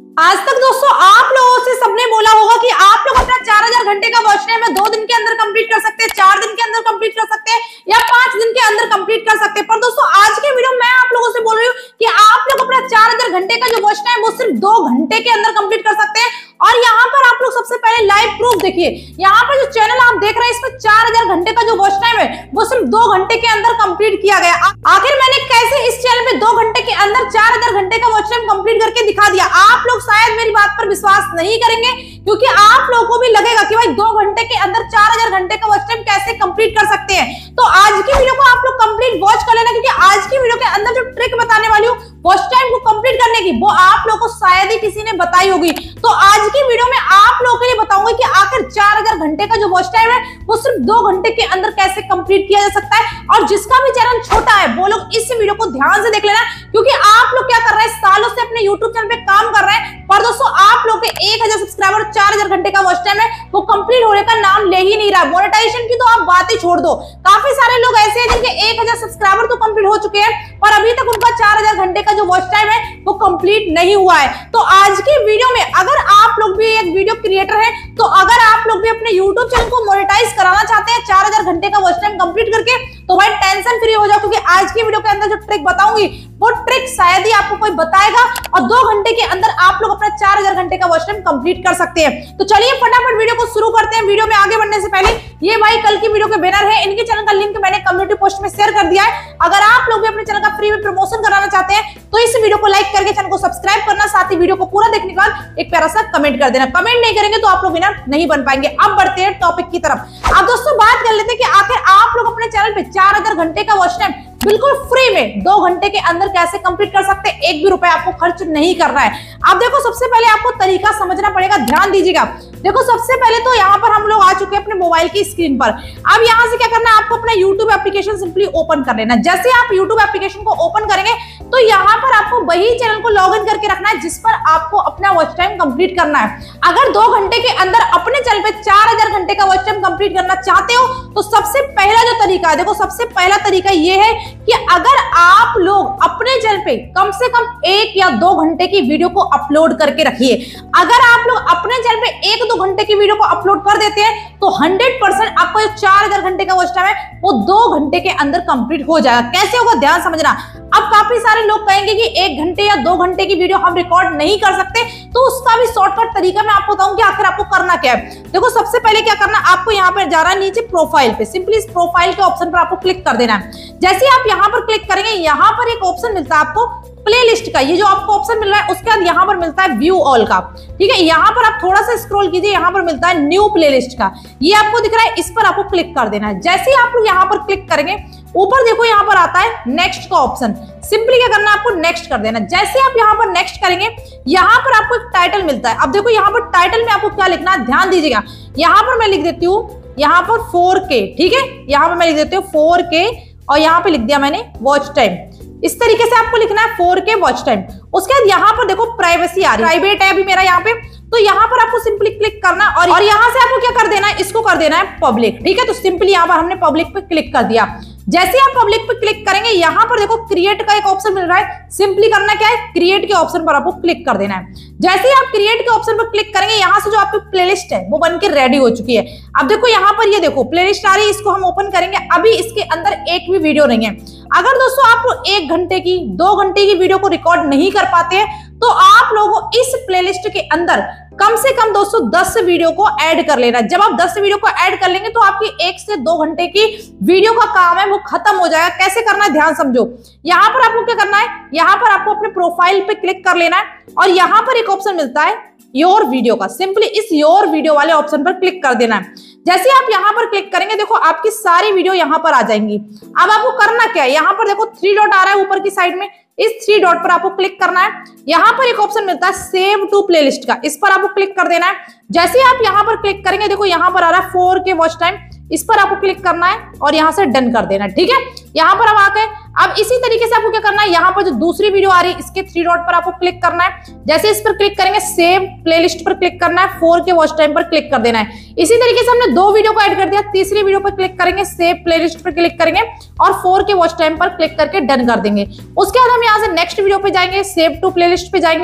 आज तक दोस्तों आप लोगों से सबने बोला होगा कि आप लोग अपना 4000 घंटे का वॉच टाइम में 2 दिन के अंदर कंप्लीट कर सकते हैं, 4 दिन के अंदर कंप्लीट कर सकते हैं या 5 दिन के अंदर कंप्लीट कर सकते हैं। पर दोस्तों आज के वीडियो में आप लोगों से बोल रही हूँ कि आप लोग अपना 4000 घंटे का जो वॉच टाइम वो सिर्फ 2 घंटे के अंदर कंप्लीट कर सकते हैं। और यहाँ पर आप लोग सबसे पहले लाइव प्रूफ देखिए, यहाँ पर जो चैनल आप देख रहे हैं इसमें 4000 घंटे का जो वॉच टाइम है वो सिर्फ 2 घंटे के अंदर कंप्लीट किया गया। आखिर मैंने कैसे इस चैनल पे 2 घंटे के अंदर 4000 घंटे का वॉच टाइम कंप्लीट करके दिखा दिया। आप लोग शायद मेरी बात पर विश्वास नहीं करेंगे क्योंकि आप लोगों को भी लगेगा कि भाई 2 घंटे के अंदर 4000 घंटे का वॉच टाइम कैसे कंप्लीट कर सकते हैं। तो आज की वीडियो को आप लोग कंप्लीट वॉच कर लेना क्योंकि आज की वीडियो के अंदर जो ट्रिक बताने वाली हूँ वॉच टाइम को कंप्लीट करने की वो आप लोगों को शायद ही किसी ने बताई होगी। तो आज की वीडियो में आप लोगों के लिए बताऊंगा कि आखिर 4000 घंटे का जो वॉच टाइम है वो सिर्फ 2 घंटे के अंदर कैसे कंप्लीट किया जा सकता है। और जिसका भी चैनल छोटा है वो लोग इस वीडियो को ध्यान से देख लेना क्योंकि आप लोग क्या कर रहे हैं, सालों से अपने YouTube चैनल पे काम कर रहे हैं पर दोस्तों आप लोग के 1000 सब्सक्राइबर 4000 घंटे का वॉच टाइम है वो कंप्लीट होने का नाम ले ही नहीं रहा। मोनेटाइजेशन की तो आप बात ही छोड़ दो, काफी सारे लोग ऐसे हैं जिनके 1000 सब्सक्राइबर तो कंप्लीट हो चुके हैं पर अभी तक उनका 4000 घंटे का जो वॉच टाइम है वो कंप्लीट नहीं हुआ है। तो आज की वीडियो में अगर आप लोग भी एक वीडियो क्रिएटर हैं तो अगर आप लोग भी अपने YouTube चैनल को मोनेटाइज कराना चाहते हैं 4000 घंटे का वॉच टाइम कंप्लीट करके तो भाई टेंशन फ्री हो जाओ क्योंकि आज की वीडियो के अंदर जो ट्रिक बताऊंगी वो ट्रिक शायद ही आपको कोई बताएगा और 2 घंटे के अंदर आप लोग अपना 4000 घंटे का वॉच टाइम कंप्लीट कर सकते हैं। तो चलिए फटाफट वीडियो को शुरू करते हैं। वीडियो में आगे बढ़ने से पहले ये भाई कल की वीडियो के बैनर है, इनके चैनल का लिंक मैंने कम्युनिटी पोस्ट में शेयर कर दिया है। अगर आप लोग भी अपने चैनल का फ्री में प्रमोशन कराना चाहते हैं तो इस वीडियो को लाइक करके चैनल को सब्सक्राइब करना, साथ ही वीडियो को पूरा देखने के बाद एक प्यारा सा कमेंट कर देना। कमेंट नहीं करेंगे तो आप लोग विनर नहीं बन पाएंगे। अब बढ़ते हैं टॉपिक की तरफ। अब दोस्तों बात कर लेते हैं कि आखिर आप लोग अपने चैनल पे 4000 घंटे का वॉच टाइम बिल्कुल फ्री में 2 घंटे के अंदर कैसे कंप्लीट कर सकते हैं। 1 भी रुपए आपको खर्च नहीं करना है। अब देखो सबसे पहले आपको तरीका समझना पड़ेगा, ध्यान दीजिएगा। देखो सबसे पहले तो यहाँ पर हम लोग आ चुके हैं अपने मोबाइल की स्क्रीन पर। अब यहाँ से क्या करना है, आपको अपना YouTube एप्लीकेशन सिंपली ओपन कर लेना। जैसे आप YouTube एप्लीकेशन को ओपन करेंगे तो यहाँ पर आपको वही चैनल को लॉग इन करके रखना है जिस पर आपको अपना वॉच टाइम कंप्लीट करना है। अगर 2 घंटे के अंदर अपने चैनल पे 4000 घंटे का वॉच टाइम कंप्लीट करना चाहते हो तो सबसे पहला जो तरीका है, देखो सबसे पहला तरीका ये है कि अगर आप लोग अपने चैनल पे कम से कम 1 या 2 घंटे की वीडियो को अपलोड करके रखिए। अगर आप लोग अपने चैनल पे 1-2 घंटे की वीडियो को अपलोड कर देते हैं तो 100% आपका जो 4000 घंटे का वॉच टाइम है वो 2 घंटे के अंदर कंप्लीट हो जाएगा। कैसे होगा ध्यान समझना। अब काफी सारे लोग कहेंगे कि 1 घंटे या 2 घंटे की वीडियो हम रिकॉर्ड नहीं कर सकते, तो उसका भी शॉर्टकट तरीका मैं आपको बताऊं कि आखिर आपको करना क्या है। देखो सबसे पहले क्या करना, आपको यहाँ पर जा रहा है नीचे प्रोफाइल पे, सिंपली इस प्रोफाइल के ऑप्शन पर आपको क्लिक कर देना है। जैसे आप यहाँ पर क्लिक करेंगे यहाँ पर एक ऑप्शन मिलता है आपको प्लेलिस्ट का, ये जो आपको ऑप्शन मिल रहा है उसके बाद यहाँ पर मिलता है व्यू ऑल का। ठीक है, यहाँ पर आप थोड़ा सा स्क्रॉल कीजिए, यहाँ पर मिलता है न्यू प्लेलिस्ट का, ये आपको दिख रहा है, इस पर आपको क्लिक कर देना है। जैसे ही आप लोग यहाँ पर क्लिक करेंगे ऊपर देखो यहाँ पर आता है नेक्स्ट का ऑप्शन, सिंपली क्या करना है आपको नेक्स्ट कर देना। जैसे आप यहाँ पर नेक्स्ट करेंगे यहाँ पर आपको एक टाइटल मिलता है। अब देखो यहाँ पर टाइटल में आपको क्या लिखना है ध्यान दीजिएगा। यहाँ पर मैं लिख देती हूँ यहाँ पर 4K, ठीक है, यहाँ पर मैं लिख देती हूँ 4K और यहाँ पे लिख दिया मैंने वॉच टाइम। इस तरीके से आपको लिखना है 4K वॉच टाइम। उसके बाद यहाँ पर देखो प्राइवेसी आ रही है, प्राइवेट है अभी मेरा यहाँ पे, तो यहाँ पर आपको सिंपली क्लिक करना और यहाँ से आपको क्या कर देना है, इसको कर देना है पब्लिक। ठीक है, तो सिंपली यहाँ पर हमने पब्लिक पे क्लिक कर दिया। जैसे आप पब्लिक पे क्लिक करेंगे यहाँ पर देखो क्रिएट का एक ऑप्शन मिल रहा है, सिंपली करना क्या है, क्रिएट के ऑप्शन पर आपको क्लिक कर देना है। जैसे ही आप क्रिएट के ऑप्शन पर क्लिक करेंगे यहाँ से जो आपकी प्लेलिस्ट है वो बनके रेडी हो चुकी है। अब देखो यहाँ पर ये देखो प्लेलिस्ट आ रही है, इसको हम ओपन करेंगे। अभी इसके अंदर एक भी वीडियो नहीं है। अगर दोस्तों आप 1 घंटे की 2 घंटे की वीडियो को रिकॉर्ड नहीं कर पाते हैं तो आप लोगों इस प्लेलिस्ट के अंदर कम से कम दोस्तों 10 वीडियो को ऐड कर लेना। जब आप 10 वीडियो को ऐड कर लेंगे तो आपकी 1 से 2 घंटे की वीडियो का काम है वो खत्म हो जाएगा। कैसे करना है ध्यान समझो। यहाँ पर आपको क्या करना है, यहाँ पर आपको अपने प्रोफाइल पे क्लिक कर लेना है और यहाँ पर एक ऑप्शन मिलता है योर वीडियो का, सिंपली इस योर वीडियो वाले ऑप्शन पर क्लिक कर देना है। जैसे आप यहाँ पर क्लिक करेंगे देखो आपकी सारी वीडियो यहाँ पर आ जाएंगी। अब आपको करना क्या है, यहाँ पर देखो 3 डॉट आ रहा है ऊपर की साइड में, इस 3 डॉट पर आपको क्लिक करना है। यहाँ पर एक ऑप्शन मिलता है सेव टू प्लेलिस्ट का, इस पर आपको क्लिक कर देना है। जैसे ही आप यहाँ पर क्लिक करेंगे देखो यहाँ पर आ रहा है 4K वॉच टाइम, इस पर आपको क्लिक करना है और यहाँ से डन कर देना है। ठीक है, यहाँ पर अब आके अब इसी तरीके से आपको क्या करना है, यहाँ पर जो दूसरी वीडियो आ रही है इसके 3 डॉट पर आपको क्लिक करना है। जैसे इस पर क्लिक करेंगे सेव प्लेलिस्ट पर क्लिक करना है, 4K वॉच टाइम पर क्लिक कर देना है। इसी तरीके से हमने 2 वीडियो को ऐड कर दिया, तीसरी वीडियो पर क्लिक करेंगे, सेव प्लेलिस्ट पर क्लिक करेंगे और 4K वॉच टाइम पर क्लिक करके डन कर देंगे। उसके बाद हम यहाँ से नेक्स्ट वीडियो पे जाएंगे, सेव टू प्लेलिस्ट पे जाएंगे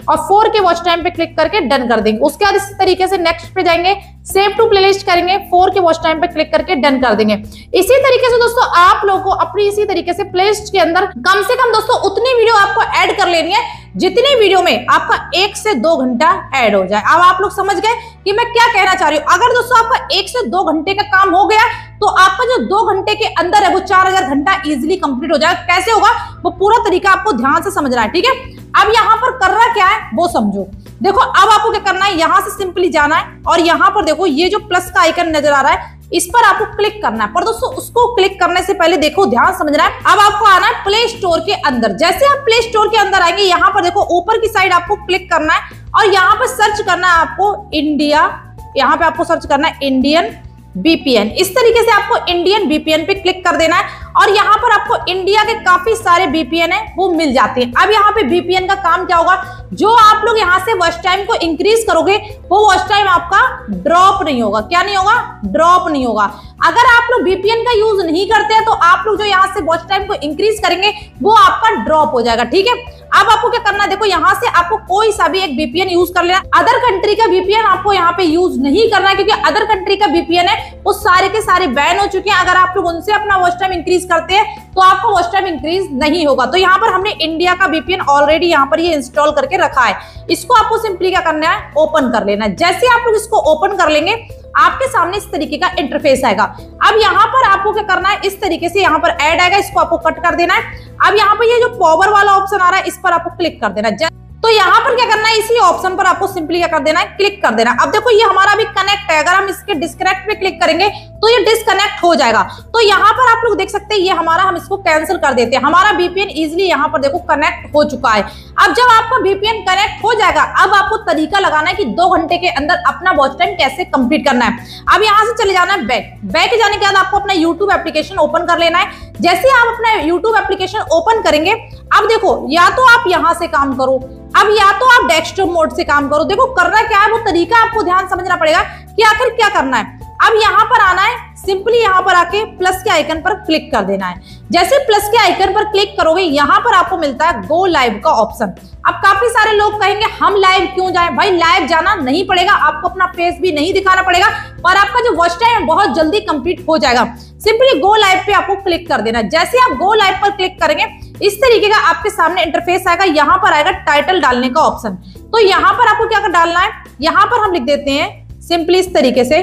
और 4 के वॉच टाइम पे क्लिक करके डन कर देंगे। उसके बाद इस तरीके से नेक्स्ट पे जाएंगे, सेव टू प्लेलिस्ट करेंगे, 4 के वॉच टाइम पे क्लिक करके डन कर देंगे। इसी तरीके से दोस्तों आप लोगों को अपनी इसी तरीके से प्लेलिस्ट के अंदर कम से कम दोस्तों उतनी वीडियो आपको ऐड कर लेनी है जितनी वीडियो में आपका 1 से 2 घंटा ऐड हो जाए। अब आप लोग समझ गए कि मैं क्या कहना चाह रही हूँ। अगर दोस्तों आपका 1 से 2 घंटे का काम हो गया तो आपका जो 2 घंटे के अंदर है वो 4000 घंटा इजीली कंप्लीट हो जाएगा। कैसे होगा वो पूरा तरीका आपको ध्यान से समझना है, ठीक है। अब यहाँ पर करना क्या है वो समझो। देखो अब आपको क्या करना है, यहां से सिंपली जाना है और यहाँ पर देखो ये जो प्लस का आइकन नजर आ रहा है इस पर आपको क्लिक करना है। पर दोस्तों उसको क्लिक करने से पहले देखो ध्यान समझना है। अब आपको आना है प्ले स्टोर के अंदर। जैसे आप प्ले स्टोर के अंदर आएंगे यहाँ पर देखो ऊपर की साइड आपको क्लिक करना है और यहाँ पर सर्च करना है आपको इंडिया, यहाँ पे आपको सर्च करना है इंडियन VPN। इस तरीके से आपको इंडियन VPN पे क्लिक कर देना है और यहाँ पर आपको इंडिया के काफी सारे VPN है वो मिल जाते हैं। अब यहाँ पे VPN का काम क्या होगा, जो आप लोग यहाँ से वॉच टाइम को इंक्रीज करोगे वो वॉच टाइम आपका ड्रॉप नहीं होगा। क्या नहीं होगा, ड्रॉप नहीं होगा। अगर आप लोग VPN का यूज नहीं करते हैं तो आप लोग जो यहाँ से वॉच टाइम को इंक्रीज करेंगे वो आपका ड्रॉप हो जाएगा, ठीक है। अब आपको क्या करना है, देखो यहाँ से आपको कोई सा भी एक VPN यूज कर लेना। अदर कंट्री का VPN आपको यहाँ पे यूज नहीं करना है क्योंकि अदर कंट्री का VPN है वो सारे के सारे बैन हो चुके हैं। अगर आप लोग उनसे अपना वॉच टाइम इंक्रीज करते हैं तो आपका वॉच टाइम इंक्रीज नहीं होगा। तो यहाँ पर हमने इंडिया का VPN ऑलरेडी यहाँ पर ये इंस्टॉल करके रखा है। इसको आपको सिंपली क्या करना है, ओपन कर लेना है। जैसे आप लोग इसको ओपन कर लेंगे आपके सामने इस तरीके का इंटरफेस आएगा। अब यहाँ पर आपको क्या करना है, इस तरीके से यहाँ पर ऐड आएगा, इसको आपको कट कर देना है। अब यहाँ पर ये जो पावर वाला ऑप्शन आ रहा है इस पर आपको क्लिक कर देना है। तो यहाँ पर क्या करना है, इसी ऑप्शन पर आपको सिंपली क्या कर देना है, क्लिक कर देना। अब देखो ये हमारा भी कनेक्ट है, अगर हम इसके डिस्कनेक्ट पे क्लिक करेंगे तो ये डिस्कनेक्ट हो जाएगा। तो यहाँ पर आप लोग देख सकते हैं ये हमारा, हम इसको कैंसिल कर देते हैं। हमारा VPN इजीली यहाँ पर देखो कनेक्ट हो चुका है। अब जब आपका VPN कनेक्ट हो जाएगा अब आपको तरीका लगाना है कि 2 घंटे के अंदर अपना वॉच टाइम कैसे कंप्लीट करना है। अब यहाँ से चले जाना है बैक जाने के बाद आपको अपना YouTube एप्लीकेशन ओपन कर लेना है। जैसे आप अपना YouTube एप्लीकेशन ओपन करेंगे अब देखो या तो आप यहाँ से काम करो, अब या तो आप डेस्कटॉप मोड से काम करो। देखो करना क्या है वो तरीका आपको ध्यान समझना पड़ेगा कि आखिर क्या करना है। अब यहाँ पर आना है, सिंपली यहाँ पर आके प्लस के आइकन पर क्लिक कर देना है। जैसे प्लस के आइकन पर क्लिक करोगे यहाँ पर आपको मिलता है गो लाइव का ऑप्शन। अब काफी सारे लोग कहेंगे हम लाइव क्यों जाएं? भाई लाइव जाना नहीं पड़ेगा, आपको अपना फेस भी नहीं दिखाना पड़ेगा और आपका जो वॉच टाइम है बहुत जल्दी कंप्लीट हो जाएगा। सिंपली गो लाइव पे आपको क्लिक कर देना। जैसे आप गो लाइव पर क्लिक करेंगे इस तरीके का आपके सामने इंटरफेस आएगा। यहाँ पर आएगा टाइटल डालने का ऑप्शन। तो यहाँ पर आपको क्या डालना है, यहाँ पर हम लिख देते हैं सिंपली इस तरीके से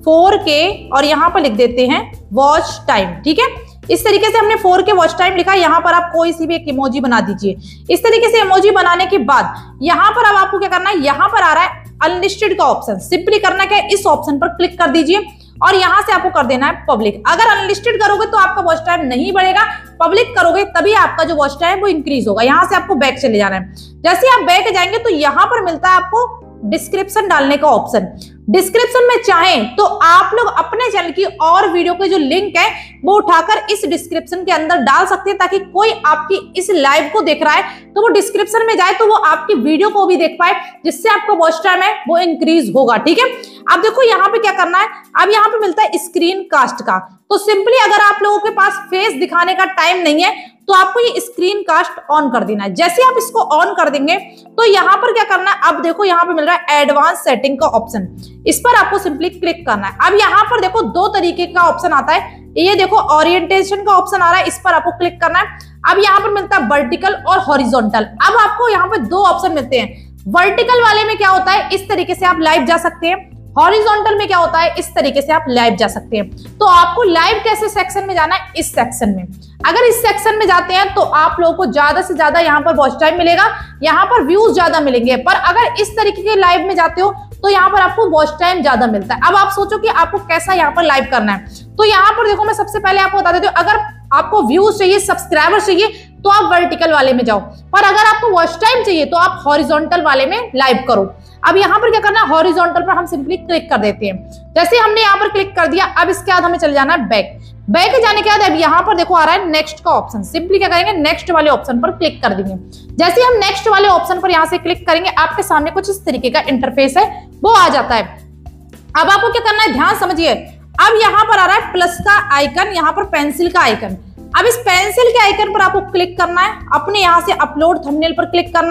4K और यहाँ पर लिख देते हैं वॉच टाइम, ठीक है। इस तरीके से हमने 4K वॉच टाइम लिखा। यहाँ पर आप कोई सी भी एक इमोजी बना दीजिए। इस तरीके से इमोजी बनाने के बाद यहाँ पर अब आपको क्या करना है, यहाँ पर आ रहा है अनलिस्टेड का ऑप्शन। सिंपली करना क्या है, इस ऑप्शन पर क्लिक कर दीजिए और यहाँ से आपको कर देना है पब्लिक। अगर अनलिस्टेड करोगे तो आपका वॉच टाइम नहीं बढ़ेगा, पब्लिक करोगे तभी आपका जो वॉच टाइम वो इंक्रीज होगा। यहाँ से आपको बैक चले जाना है। जैसे आप बैक जाएंगे तो यहाँ पर मिलता है आपको डिस्क्रिप्शन डालने का ऑप्शन। डिस्क्रिप्शन में चाहें तो आप लोग अपने चैनल की और वीडियो के जो लिंक है वो उठाकर इस डिस्क्रिप्शन के अंदर डाल सकते हैं ताकि कोई आपकी इस लाइव को देख रहा है तो वो डिस्क्रिप्शन में जाए तो वो आपकी वीडियो को भी देख पाए, जिससे आपका वॉच टाइम है वो इंक्रीज होगा, ठीक है। अब देखो यहाँ पे क्या करना है, अब यहाँ पे मिलता है स्क्रीन कास्ट का। तो सिंपली अगर आप लोगों के पास फेस दिखाने का टाइम नहीं है तो आपको ये स्क्रीन कास्ट ऑन कर देना है। जैसे आप इसको ऑन कर देंगे तो यहाँ पर क्या करना है, अब देखो यहाँ पे मिल रहा है एडवांस सेटिंग का ऑप्शन। इस पर आपको सिंपली क्लिक करना है। अब यहाँ पर देखो 2 तरीके का ऑप्शन आता है। ये देखो ओरिएंटेशन का ऑप्शन आ रहा है, इस पर आपको क्लिक करना है। अब यहाँ पर मिलता है वर्टिकल और हॉरिजॉन्टल। अब आपको यहाँ पे 2 ऑप्शन मिलते हैं। वर्टिकल वाले में क्या होता है, इस तरीके से आप लाइव जा सकते हैं। हॉरिजॉन्टल में क्या होता है, इस तरीके से आप लाइव जा सकते हैं। तो आपको लाइव कैसे सेक्शन में जाना है, इस सेक्शन में। अगर इस सेक्शन में जाते हैं तो आप लोगों को ज्यादा से ज्यादा यहाँ पर वॉच टाइम मिलेगा, यहाँ पर व्यूज ज्यादा मिलेंगे। पर अगर इस तरीके के लाइव में जाते हो तो यहाँ पर आपको वॉच टाइम ज्यादा मिलता है। अब आप सोचो कि आपको कैसा यहाँ पर लाइव करना है। तो यहाँ पर देखो मैं सबसे पहले आपको बता देती हूँ, अगर आपको व्यूज चाहिए, सब्सक्राइबर चाहिए तो आप वर्टिकल वाले में जाओ, पर अगर आपको वॉच टाइम चाहिए तो आप हॉरिजॉन्टल वाले में लाइव करो। अब यहाँ पर क्या करना है, हॉरिजॉन्टल पर हम सिंपली क्लिक कर देते हैं। जैसे हमने यहाँ पर क्लिक कर दिया, अब इसके बाद हमें चले जाना है बैक जाने के बाद अब यहाँ पर देखो आ रहा है नेक्स्ट का ऑप्शन। सिंपली क्या करेंगे, नेक्स्ट वाले ऑप्शन पर क्लिक कर देंगे। जैसे हम नेक्स्ट वाले ऑप्शन पर यहाँ से क्लिक करेंगे आपके सामने कुछ इस तरीके का इंटरफेस है वो आ जाता है। अब आपको क्या करना है, ध्यान समझिए। अब यहाँ पर आ रहा है प्लस का आइकन, यहाँ पर पेंसिल का आइकन। अब इस पेंसिल के आइकन पर आपको क्लिक करना है, अपने यहाँ से अपलोड थंबनेल पर क्लिक करना है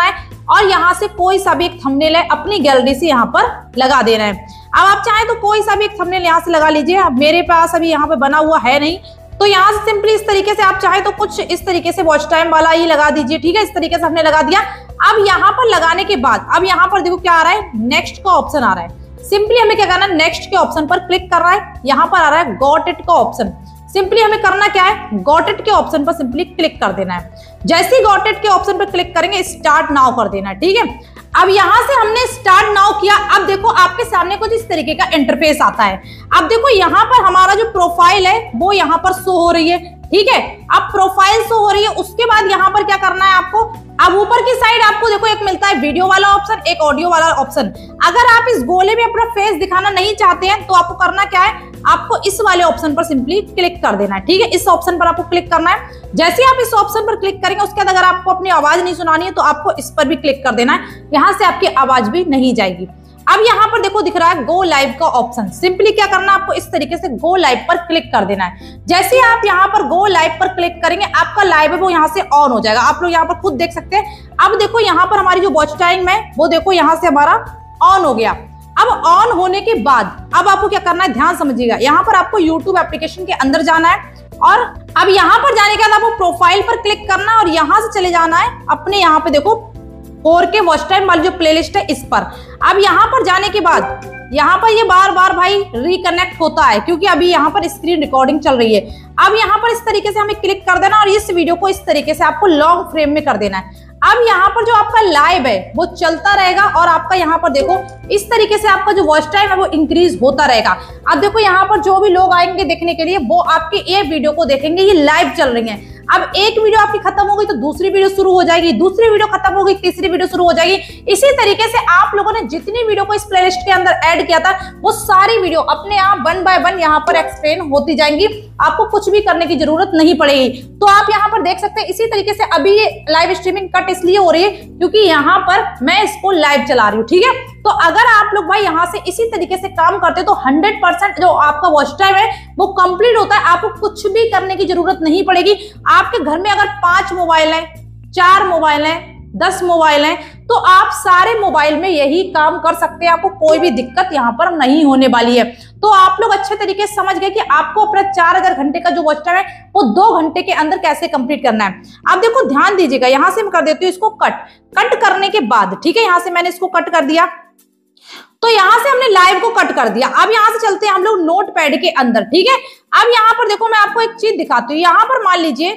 और यहाँ से कोई सा भी एक थंबनेल है अपनी गैलरी से यहाँ पर लगा देना है। अब आप चाहें तो कोई सा भी एक थंबनेल यहाँ से लगा लीजिए। अब मेरे पास अभी यहाँ पे बना हुआ है नहीं, तो यहाँ से सिंपली इस तरीके से आप चाहे तो कुछ इस तरीके से वॉच टाइम वाला ही लगा दीजिए। ठीक है, इस तरीके से हमने लगा दिया। अब यहाँ पर लगाने के बाद अब यहाँ पर देखो क्या आ रहा है, नेक्स्ट का ऑप्शन आ रहा है। सिंपली हमें क्या करना है, नेक्स्ट के ऑप्शन पर क्लिक कर रहा है। यहाँ पर आ रहा है गॉट इट का ऑप्शन। सिंपली हमें करना क्या है, गॉट इट के ऑप्शन पर सिंपली क्लिक कर देना है। जैसे ही गॉट इट के ऑप्शन पर क्लिक करेंगे स्टार्ट नाउ कर देना है। ठीक है, अब यहां से हमने स्टार्ट नाउ किया। अब देखो आपके सामने कुछ इस तरीके का इंटरफेस आता है। अब देखो यहाँ पर हमारा जो प्रोफाइल है वो यहाँ पर शो हो रही है। ठीक है, अब प्रोफाइल शो हो रही है, उसके बाद यहाँ पर क्या करना है आपको, अब ऊपर की साइड आपको देखो एक मिलता है वीडियो वाला ऑप्शन, एक ऑडियो वाला ऑप्शन। अगर आप इस गोले में अपना फेस दिखाना नहीं चाहते हैं तो आपको करना क्या है, आपको इस वाले ऑप्शन पर सिंपली क्लिक कर देना है। ठीक है, इस ऑप्शन पर आपको क्लिक करना है। जैसे आप इस ऑप्शन पर क्लिक करेंगे उसके बाद अगर आपको अपनी आवाज नहीं सुनानी है तो आपको इस पर भी क्लिक कर देना है, यहां से आपकी आवाज भी नहीं जाएगी। अब यहाँ पर देखो दिख रहा है गो लाइव का ऑप्शन। सिंपली क्या करना है, आपको इस तरीके से गो लाइव पर क्लिक कर देना है। जैसे ही आप यहाँ पर गो लाइव पर क्लिक करेंगे आपका लाइव है वो यहाँ से ऑन हो जाएगा। आप लोग यहाँ पर खुद देख सकते हैं। अब देखो यहाँ पर हमारी जो वॉच टाइम है वो देखो यहाँ से हमारा ऑन हो गया। अब ऑन होने के बाद अब आपको क्या करना है, ध्यान समझिएगा। यहाँ पर आपको YouTube एप्लीकेशन के अंदर जाना है और अब यहाँ पर जाने के बाद आपको प्रोफाइल पर क्लिक करना है और यहाँ से चले जाना है अपने यहाँ पे देखो 4K वॉच टाइम वाली जो प्लेलिस्ट है इस पर। अब यहाँ पर जाने के बाद यहाँ पर ये बार बार भाई रिकनेक्ट होता है क्योंकि अभी यहाँ पर स्क्रीन रिकॉर्डिंग चल रही है। अब यहाँ पर इस तरीके से हमें क्लिक कर देना और इस वीडियो को इस तरीके से आपको लॉन्ग फ्रेम में कर देना है। अब यहाँ पर जो आपका लाइव है वो चलता रहेगा और आपका यहाँ पर देखो इस तरीके से आपका जो वॉच टाइम है वो इंक्रीज होता रहेगा। अब देखो यहाँ पर जो भी लोग आएंगे देखने के लिए वो आपके ये वीडियो को देखेंगे, ये लाइव चल रही है। अब एक वीडियो आपकी खत्म हो गई तो दूसरी वीडियो शुरू हो जाएगी, दूसरी वीडियो खत्म हो गई तीसरी वीडियो शुरू हो जाएगी। इसी तरीके से आप लोगों ने जितनी वीडियो को इस प्लेलिस्ट के अंदर ऐड किया था वो सारी वीडियो अपने आप 1 बाय 1 यहाँ पर एक्सप्लेन होती जाएंगी। आपको कुछ भी करने की जरूरत नहीं पड़ेगी। तो आप यहाँ पर देख सकते हैं इसी तरीके से अभी ये लाइव स्ट्रीमिंग कट इसलिए हो रही है क्योंकि यहाँ पर मैं इसको लाइव चला रही हूँ। ठीक है, तो अगर आप लोग भाई यहाँ से इसी तरीके से काम करते तो 100% जो आपका वॉच टाइम है वो कंप्लीट होता है। आपको कुछ भी करने की जरूरत नहीं पड़ेगी। आपके घर में अगर 5 मोबाइल हैं, 4 मोबाइल हैं, 10 मोबाइल हैं तो आप सारे मोबाइल में यही काम कर सकते हैं। आपको कोई भी दिक्कत यहाँ पर नहीं होने वाली है। तो आप लोग अच्छे तरीके से समझ गए कि आपको अपना 4000 घंटे का जो वॉच टाइम है वो 2 घंटे के अंदर कैसे कंप्लीट करना है। अब देखो ध्यान दीजिएगा, यहाँ से मैं कर देती हूँ इसको कट करने के बाद। ठीक है, यहाँ से मैंने इसको कट कर दिया तो यहाँ से हमने लाइव को कट कर दिया। अब यहाँ से चलते हैं हम लोग नोटपैड के अंदर। ठीक है, अब यहाँ पर देखो मैं आपको एक चीज दिखाती हूँ। यहाँ पर मान लीजिए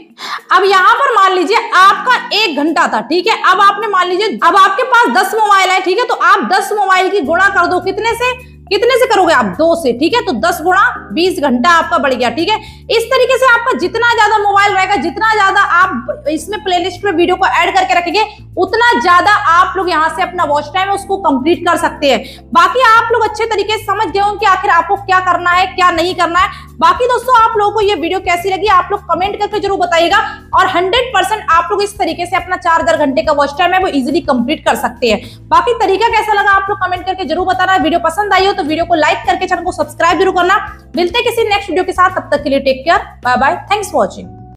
आपका 1 घंटा था। ठीक है, अब आपने मान लीजिए अब आपके पास 10 मोबाइल है। ठीक है, तो आप 10 मोबाइल की गुणा कर दो, कितने से करोगे आप, 2 से। ठीक है, तो 10 गुणा 20 घंटा आपका बढ़ गया। ठीक है, इस तरीके से आपका जितना ज्यादा मोबाइल रहेगा, जितना ज्यादा आप इसमें प्लेलिस्ट में वीडियो को ऐड करके रखेंगे उतना ज्यादा आप लोग यहाँ से अपना वॉच टाइम है उसको कंप्लीट कर सकते हैं। बाकी आप लोग अच्छे तरीके से समझ गए होंगे कि आखिर आपको क्या करना है क्या नहीं करना है। बाकी दोस्तों आप लोगों को ये वीडियो कैसी लगी आप लोग कमेंट करके जरूर बताइएगा और 100% आप लोग इस तरीके से अपना 4000 घंटे का वॉच टाइम है वो इजीली कंप्लीट कर सकते हैं। बाकी तरीका कैसा लगा आप लोग कमेंट करके जरूर बताना। वीडियो पसंद आई हो तो वीडियो को लाइक करके चैनल को सब्सक्राइब जरूर करना। मिलते हैं किसी नेक्स्ट वीडियो के साथ, तब तक के लिए take care, bye bye, thanks for watching.